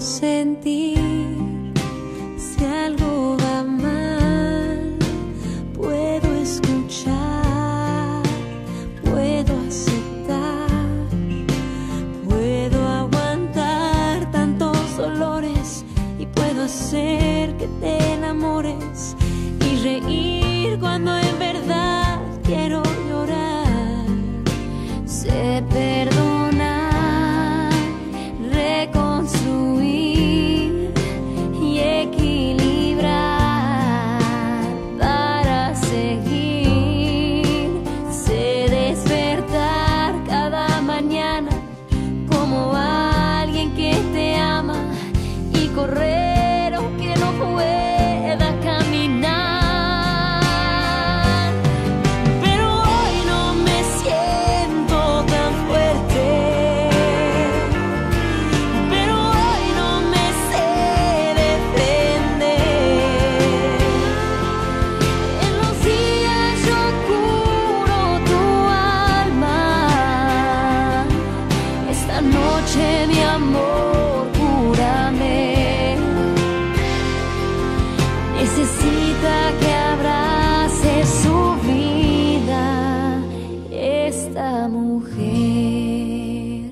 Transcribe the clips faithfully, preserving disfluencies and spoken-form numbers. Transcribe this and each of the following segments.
sentir. Si algo va mal, puedo escuchar, puedo aceptar, puedo aguantar tantos dolores y puedo hacer que te enamores y reír cuando en verdad quiero llorar. Sé perdonar, reconstruir y equilibrar para seguir. Sé despertar cada mañana como alguien que te ama y correr aunque no pueda caminar. Pero hoy no me siento tan fuerte, pero hoy no me sé defender. En los días yo curo tu alma. Esta noche, mi amor, cúrame. Necesita que abrace su vida esta mujer.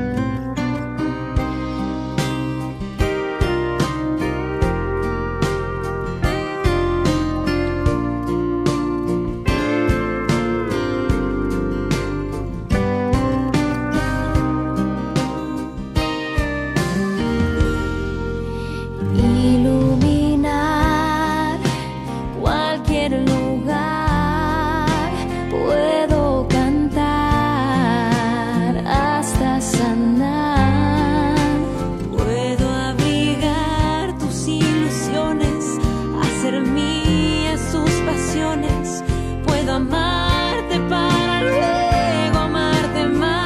Iluminar cualquier lugar, puedo cantar hasta sanar, puedo abrigar tus ilusiones, hacer mías tus pasiones, puedo amarte para luego amarte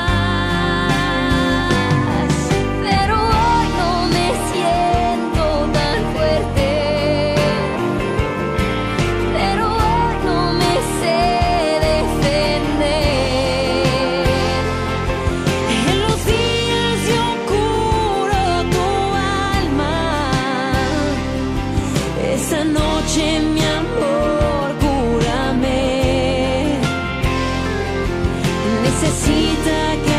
más. Pero hoy no me siento tan fuerte, pero hoy no me sé defender. En los días yo curo tu alma. Esa noche, mi amor, cúrame. Necesita que